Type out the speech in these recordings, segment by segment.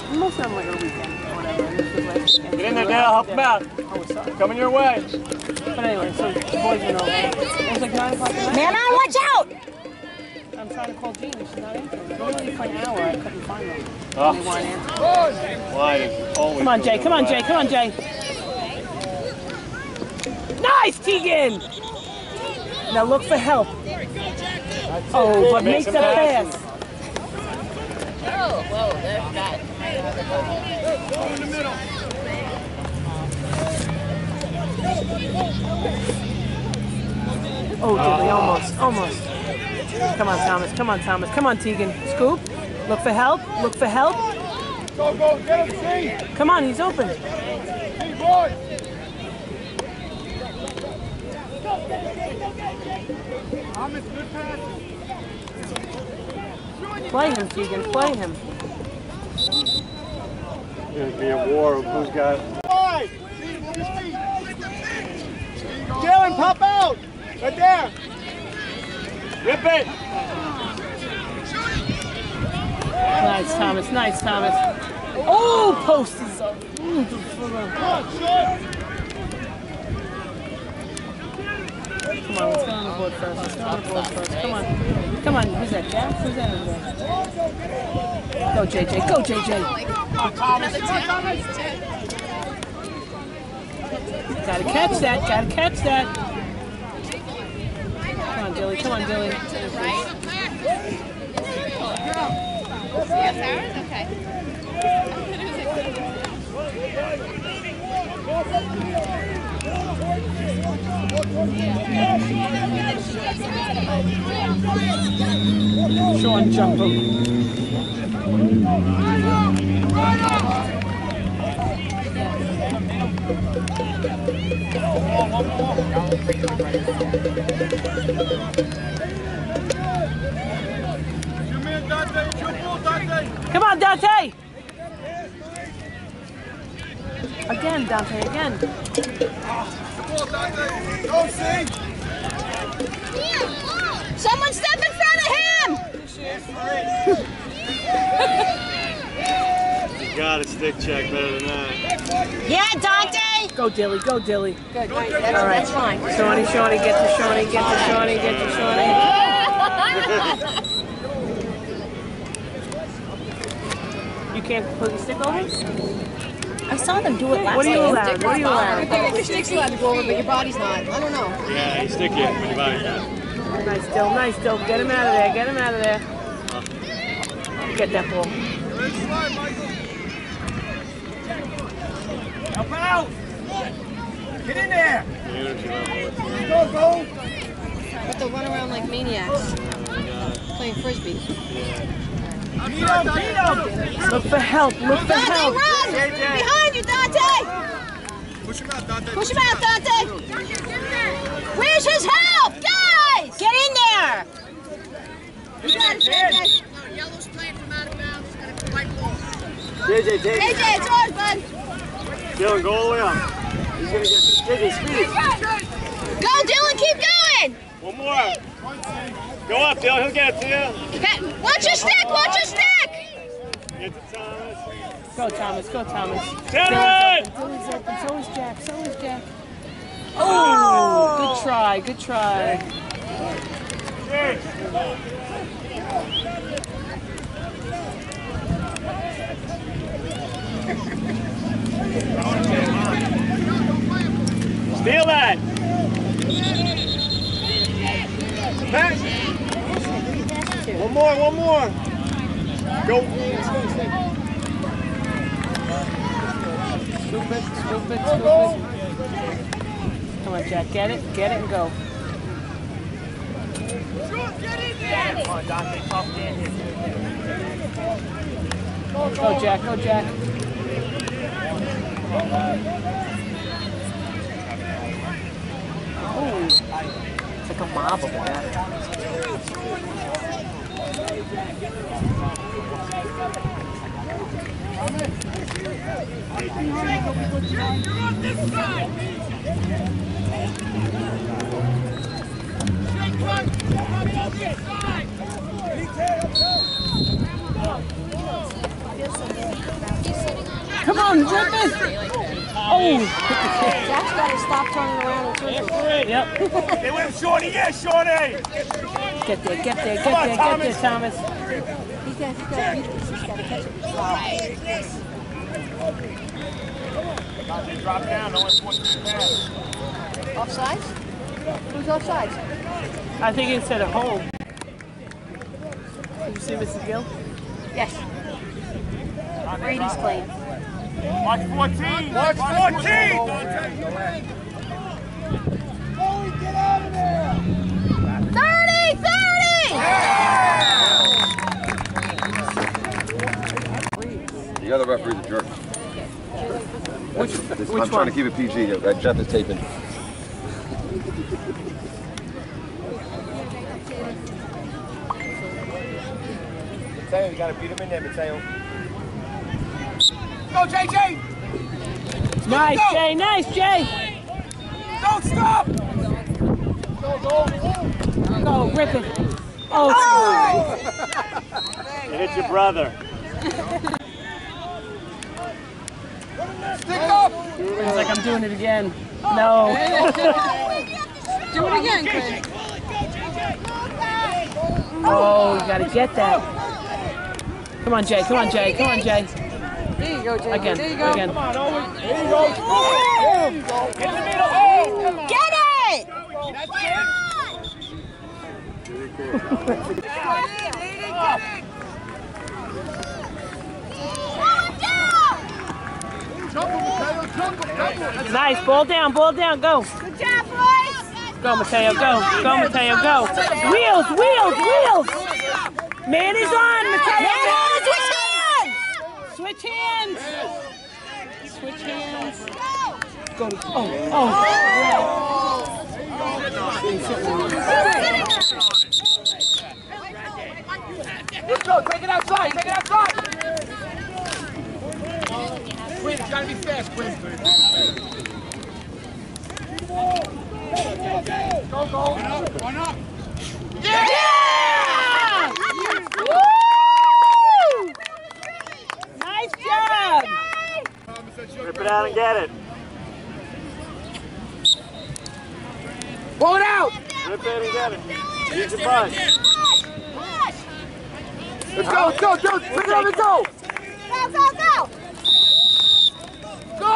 Most of them like a weekend or whatever. And this was last weekend. Get in there, Dale. Help him out. Oh, sorry. Coming your way. But anyway, so the boys went over. It was like 9 o'clock at night. Man on, watch out! I'm trying to call Jean. She's not answering. Literally for an hour, I couldn't find them. Oh. They weren't answering. Why? Always Come on, Jay. Come on, Jay. Come on, Jay. Nice, Tegan! Now look for help. Oh, but make the pass. Oh, whoa, there's that. Go in the middle. Oh, Dilly, almost. Come on, Thomas. Come on, Thomas. Come on, Tegan. Scoop. Look for help. Look for help. Go, get him, see. Come on, he's open. Hey, boy. Thomas, good pass. Play him, Tegan. Play him. There's gonna be a war of who's got. Dylan, pop out! Right there! Rip it! Nice, Thomas. Nice, Thomas. Oh, post is up. Come Come on, let's go on the board first. Let's go on the board first. Come on. Come on. Who's that, Jack? Who's that in there? Go, JJ. Go, JJ. Gotta catch that. Gotta catch that. Come on, Dilly. Come on, Dilly. Okay. Sean jump him. Come on, Dante! Again, Dante, again. Someone step in front of him! You got a stick check better than that. Yeah, Dante! Go, Dilly, go, Dilly. Good, all right. That's fine. Shawnee, get to Shawnee, get to Shawnee, get to Shawnee. You can't put the stick over? I saw them do it last What are you time. allowed? What are you allowed? Your stick's allowed to go over, but your body's not. I don't know. Yeah, you stick it when your body's not. Nice, Dill, nice, Dill. Get him out of there, get him out of there. Get that ball. Help out! Get in there! Go! But they'll run around like maniacs, playing frisbee. Beat him! Look for help, look for Dante, help. run! Behind you, Dante! Push him out, Dante. Push him out, Dante! Where's his help? Guys! Get in there! You got it, JJ. Yellow's playing from out of bounds. Got a white ball. JJ, JJ, it's ours, bud. Dylan, go all the way up. He's gonna get this. JJ, speed. Go, Dylan, keep going! One more. Go up, Dylan. He'll get it to you. Watch your stick, watch your stick! Get to Thomas. Go, Thomas, go, Thomas. Gentlemen! Dylan's open, so is Jack, so is Jack. Oh, good try, good try. Steal that! Pass! One more. Go! Scoop it. Come on, Jack, get it and go. Come on, Dante, tough in here. Go, Jack, go, Jack. Oh, it's like a mob of that. Come on, rip it. Oh. Zach's got to stop turning around and circle. Yep. Hey, wait, Shorty, yeah, Shorty! Get there, Thomas. He's got to beat this. He's got to catch it. Drop down, no one's watching the pass. Offsides? Who's offsides? I think it said a hold. Did you see Mrs. Gill? Yes. Brady's playing. Watch 14! Watch 14! 30! The other referee's a jerk. Which I'm one? trying to keep it PG. Jeff is taping. Mateo, you gotta beat him in there, Mateo. Go, JJ! Nice, Go. Jay. Nice, Jay. Don't stop! Go, rip it. Oh. You hit your brother. Stick up! It's like I'm doing it again. No. Do it again, Chris. Oh, you gotta get that. Come on, Jay. Come on, Jay. Come on, Jay. There you go, Jay. Again. There you go. Again. Come on, Owen. There you go. There you go. In the middle. Oh! Get it! That's Nice. Ball down. Ball down. Go. Good job, boys! Go, Mateo. Go. Go, Mateo. Go. Wheels. Wheels. Wheels. Man is on, Mateo. Switch hands. Switch hands. Go. Oh. Let's go, take it outside, take it outside! Quinn, it's gotta be fast, Quinn. Go, go. One up. Yeah! Woo! Nice job. Rip it out and get it. Pull it out! Rip it and get it. Use your butt. Let's go, let's go, dude! Pick it up and go! Go, go, go! Go!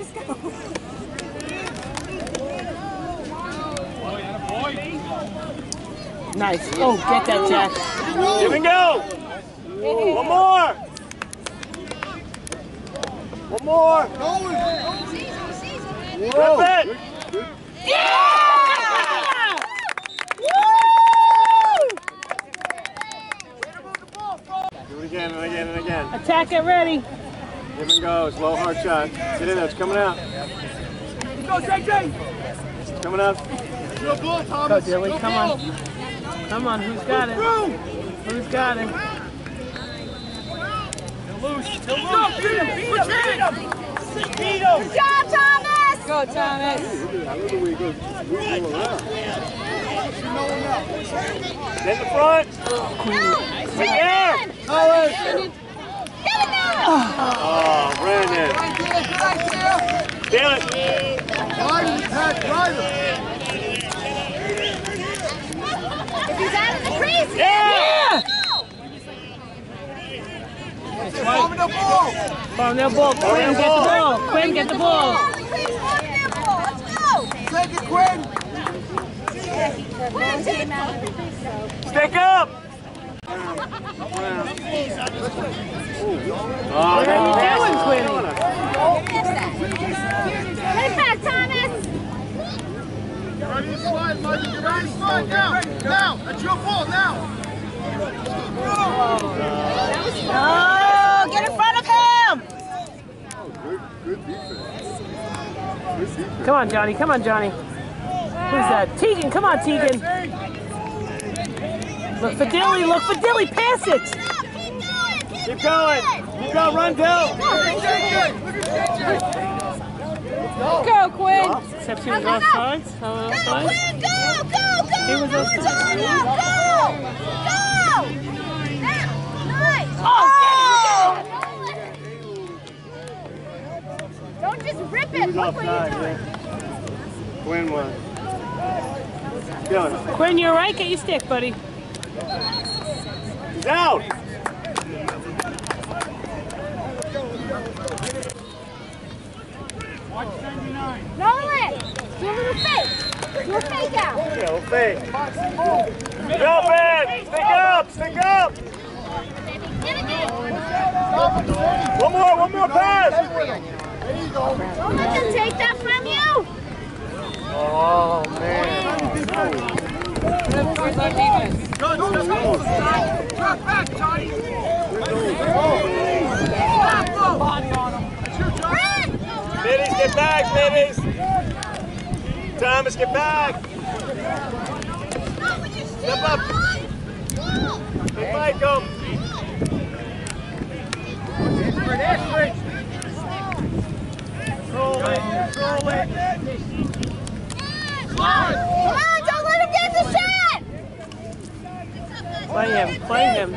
Nice. Oh, get that, Jack. Give and go. One more. One more. Rip it. Yeah! Do it again and again and again. Attack it ready. Give and go. Slow, hard shot. Get in there. It's coming out. Go, JJ! It's coming out. Go, Dilly. Come on. Come on. Who's got it? Who's got it? Go, beat him! Good job, Thomas! Go, Thomas. Get in the front. Yeah. Oh, Brandon. Feel it. If he's out of the crease, Yeah! Farm the ball! Farm their ball. Quinn, get the ball. Quinn, get the ball. please walk their ball. Let's go! Take it, Quinn! Stick up. Oh, What are you doing, Quinn? Get it back, Thomas! Ready to slide, Mike. You're ready to slide now! Now! That's your ball, now! Oh, get in front of him! Good defense. Come on, Johnny. Come on, Johnny. Who's that? Tegan. Come on, Tegan. Look for Dilly. Look for Dilly. Pass it. keep going. Keep going. Run, Bill. Go, Quinn. Except he was offside. Go, Quinn, go, go, go! He was offside. Go! Go! Nice! Oh! offside, yeah. Quinn was. Good. Quinn, you're right. Get your stick, buddy. He's out. Nolan, do a little fake. Do a fake out. Yeah, we'll fake. Go, Ben! Stick up! Stick up! One more pass! Don't let them take that from you. Oh, man. Drop back, Johnny. Biddies, get back, Biddies! Thomas, get back! Step up! Hey, Michael! Control it, control it! Come on, don't let him get the shot. Play him. Play him.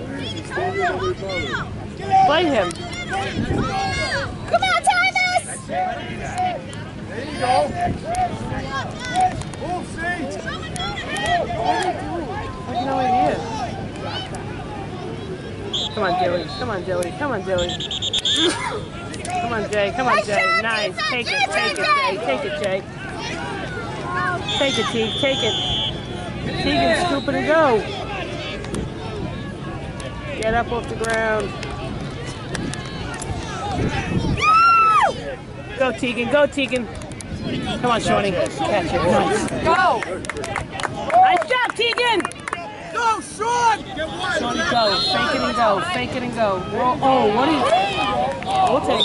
Play him. Come on, Thomas. There you go. Move, see. No idea. Come on, Dilly. Come on, Dilly. Come on, Dilly. Come on, Jay. Come on, Jay. Nice. Take it. Take it, Jay. Take it, Jay. Take it, Teague. Take it. Teague, scoop it and go. Get up off the ground. Go, Tegan. Go, Tegan. Come on, Shorty. Catch it. Nice. Go. Nice job, Tegan. Go, Sean! Shorty, go. Fake it and go. Fake it and go. Oh, what are you? We'll take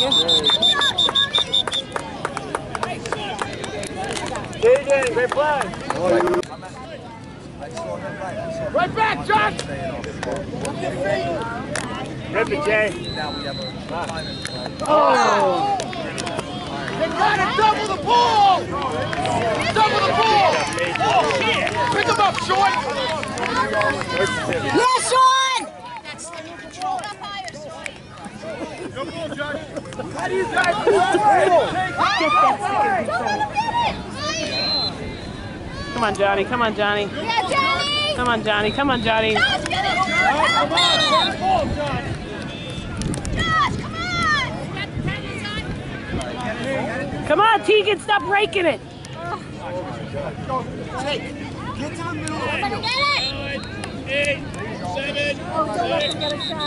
it. Tegan, great play! Right back, John! Rip it, Jay. Oh. They gotta double the ball! Double the ball! Pick him up, Sean! Yeah, Sean. Good ball, Johnny. How do you guys do Come on, Johnny. Come on, Johnny. Yeah, Johnny. Come on, Johnny. Come on, Johnny. Josh, get it. Come on, get the ball, Johnny. Josh, come on. Come on, Tegan. Stop raking it. Get to the middle of the Somebody field. get it. 8, 7, Oh, don't let them get a shot.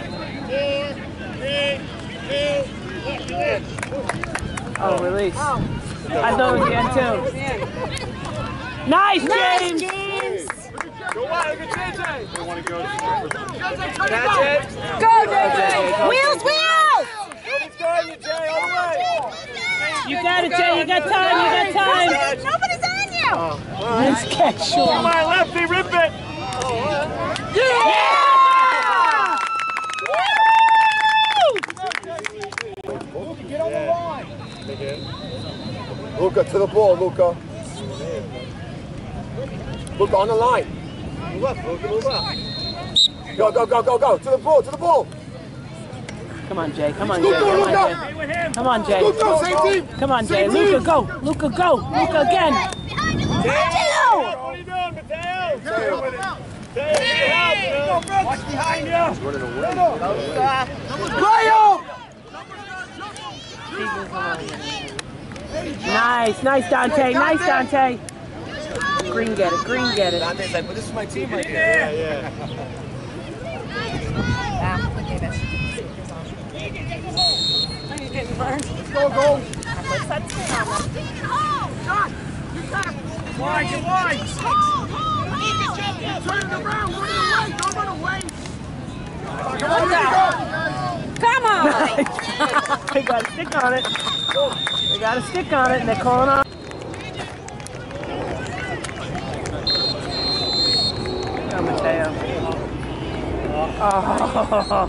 5, 4, 3, 2, Oh, release. I thought it was the end, too. Nice, James. Go wide, look at JJ! They want to go. JJ, turn it That's back. it! Go, JJ. Wheels, wheels. Nobody's guarding you, Jay, all the way! You got it, Jay. You got time. You got time. Nobody's on you. Nice catch, Come Sean. on, lefty, rip it! Yeah! Get on the line. Luca, to the ball, Luca. Luca, on the line. Move up, Luca, move up. Go, go, go, go, go. To the ball, to the ball. Come on, Jay. Come on, Jay. Come on, Jay. Come on, Jay. Luca, same team. Come on, Jay. Luca, go. Luca, go. Luca again. What are you doing, Mateo? Mateo, Watch behind you. Running away. Nice. Nice, Dante. Nice, Dante. Green get it. Green get it. Dante's like, but this is my team right here. Yeah. Go, go. Wide, get wide. Turn it around. Run away. Don't run away. Come on. They got a stick on it. They got a stick on it, and they're calling on. Go, Mateo. Oh.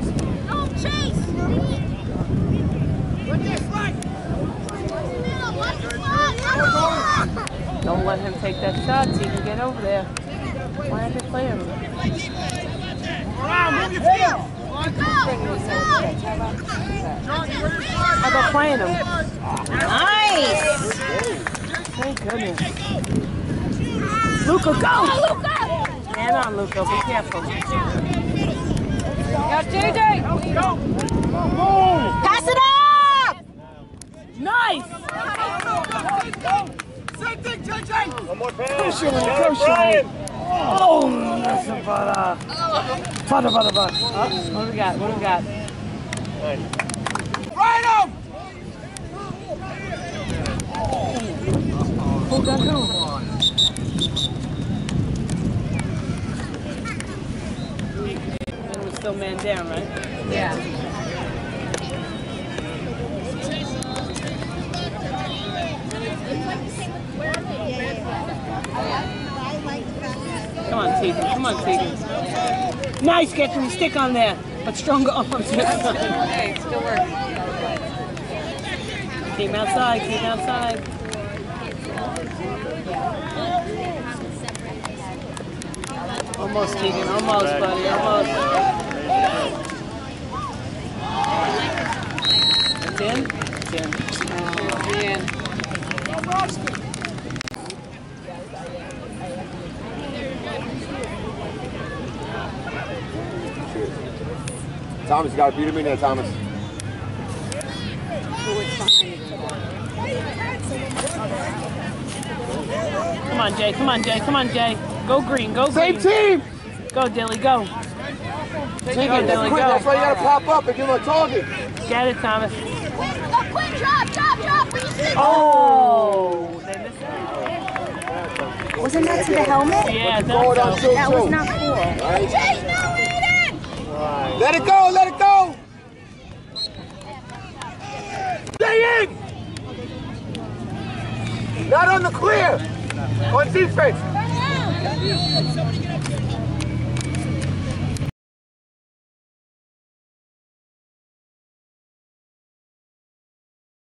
Don't chase. Look this, right. let him take that shot so he can get over there. Why aren't they playing him? Move your feet. How about playing him? Nice. Thank goodness. Luca, go! Man on, Luca. Be careful. Got JJ! Pass it up. Nice! Same thing, JJ. One more pass. Push him, Got it, push him. Brian. Oh, that's a butter. Butter. What do we got? What do we got? Right him. Who got who? And we're still man down, right? Yeah. Come on, Tegan. Come on, Tegan. Nice, get the stick on there. But stronger arms. Hey, still working. Keep outside, keep outside. Almost, Tegan. Almost, buddy. Almost. It's in? It's in. Man. Thomas, you gotta beat him in there, Thomas. Come on, Jay. Come on, Jay. Come on, Jay. Go green. Go green. Same team! Go, Dilly. Go. Take it, That's Dilly. quick. That's why Go. you gotta pop up and give him a target. Get it, Thomas. Quick, drop. Oh! They missed it. Wasn't that to the helmet? Yeah, I Forward on thought so. 2-2. That was not cool. Right? Chase, no, Aiden! Let it go, let it go! Stay in! Not on the clear! On defense!